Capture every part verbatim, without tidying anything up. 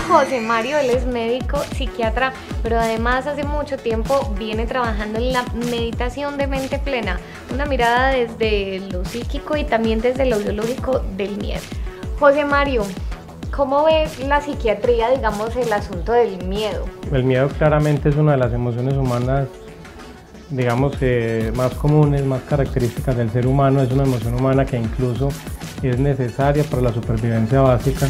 José Mario, él es médico, psiquiatra, pero además hace mucho tiempo viene trabajando en la meditación de mente plena, una mirada desde lo psíquico y también desde lo biológico del miedo. José Mario, ¿cómo ve la psiquiatría, digamos, el asunto del miedo? El miedo claramente es una de las emociones humanas, digamos, eh, más comunes, más características del ser humano. Es una emoción humana que incluso es necesaria para la supervivencia básica.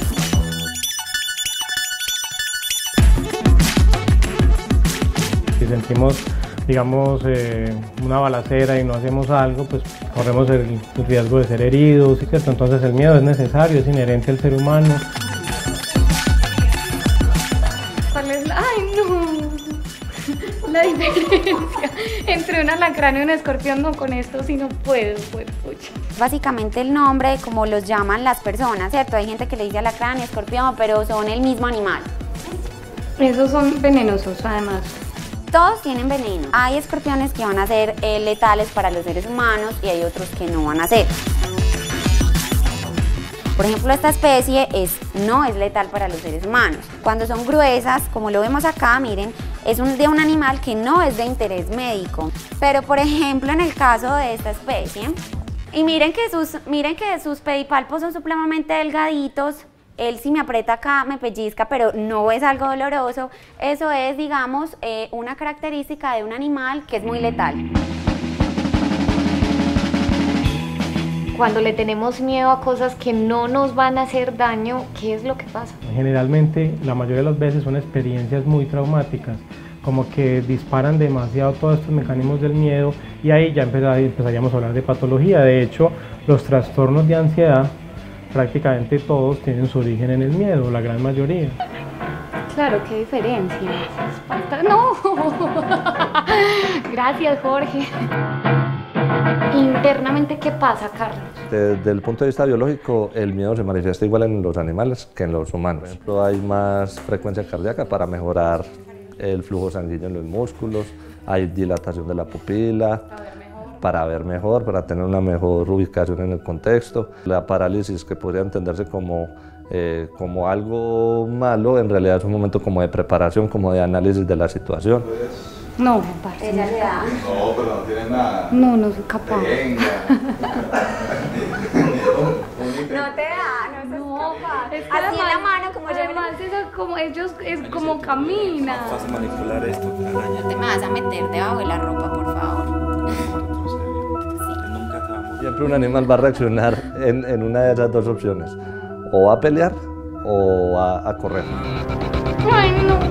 Si sentimos, digamos, eh, una balacera y no hacemos algo, pues corremos el riesgo de ser heridos, ¿sí? Entonces el miedo es necesario, es inherente al ser humano. ¿Cuál es la... ¡Ay, no! La diferencia entre un alacrán y un escorpión, no, con esto sí no puedo, pues, pucha. Básicamente el nombre, como los llaman las personas, ¿cierto? Hay gente que le dice alacrán y escorpión, pero son el mismo animal. Esos son venenosos, además. Todos tienen veneno. Hay escorpiones que van a ser eh, letales para los seres humanos y hay otros que no van a ser. Por ejemplo, esta especie es, no es letal para los seres humanos. Cuando son gruesas, como lo vemos acá, miren, es un, de un animal que no es de interés médico. Pero, por ejemplo, en el caso de esta especie, y miren que sus, miren que sus pedipalpos son supremamente delgaditos. Él si me aprieta acá, me pellizca, pero no es algo doloroso. Eso es, digamos, eh, una característica de un animal que es muy letal. Cuando le tenemos miedo a cosas que no nos van a hacer daño, ¿qué es lo que pasa? Generalmente, la mayoría de las veces son experiencias muy traumáticas, como que disparan demasiado todos estos mecanismos del miedo y ahí ya empezaríamos a hablar de patología. De hecho, los trastornos de ansiedad, prácticamente todos tienen su origen en el miedo, la gran mayoría. Claro, qué diferencia. No. Gracias, Jorge. Internamente, ¿qué pasa, Carlos? Desde el punto de vista biológico, el miedo se manifiesta igual en los animales que en los humanos. Por ejemplo, hay más frecuencia cardíaca para mejorar el flujo sanguíneo en los músculos, hay dilatación de la pupila, para ver mejor, para tener una mejor ubicación en el contexto. La parálisis, que podría entenderse como, eh, como algo malo, en realidad es un momento como de preparación, como de análisis de la situación. No, parce. Ella le da. No, pero no tiene nada. No, no soy capaz. Venga. No te da, no, No, parce. Es que así además, en la mano, como yo. Además, eso como ellos, es como camina. Es fácil manipular esto, araña. No te me vas a meter debajo de la ropa, por favor. Nunca te vamos. Siempre un animal va a reaccionar en, en una de esas dos opciones, o va a pelear o va a correr. Ay, no.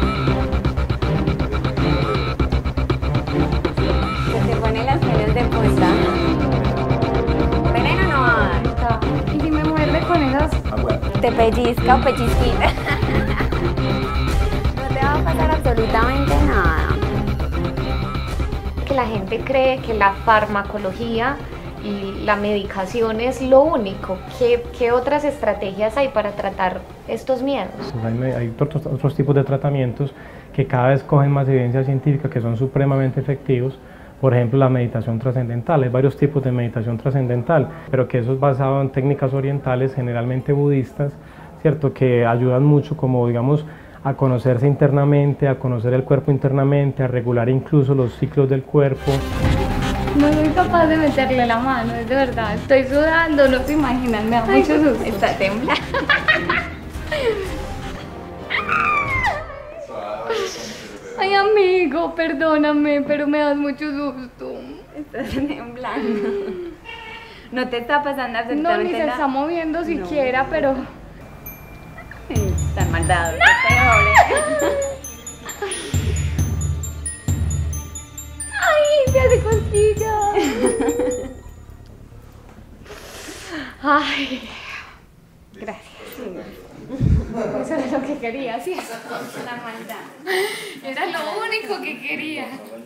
Se te ponen las pelos de punta. Veneno no va a dar. Y si me muerde con esas... Te pellizca o pellizquita. No te va a pasar absolutamente nada. Que la gente cree que la farmacología y la medicación es lo único. ¿Qué, qué otras estrategias hay para tratar estos miedos? Hay, hay otros, otros tipos de tratamientos que cada vez cogen más evidencia científica, que son supremamente efectivos. Por ejemplo, la meditación trascendental. Hay varios tipos de meditación trascendental, pero que eso es basado en técnicas orientales, generalmente budistas, ¿cierto? Que ayudan mucho, como digamos, a conocerse internamente, a conocer el cuerpo internamente, a regular incluso los ciclos del cuerpo. No soy capaz de meterle la mano, es de verdad. Estoy sudando, no se imaginan, me da mucho susto. Está temblando. Ay, amigo, perdóname, pero me das mucho susto. Estás temblando. No te está pasando absolutamente nada. No, ni se está moviendo siquiera, No. pero... Tan maldado. ¡No! ¡Ay, me hace cosquillas! Ay, gracias. Eso era lo que quería, ¿sí? La maldad. Era lo único que quería.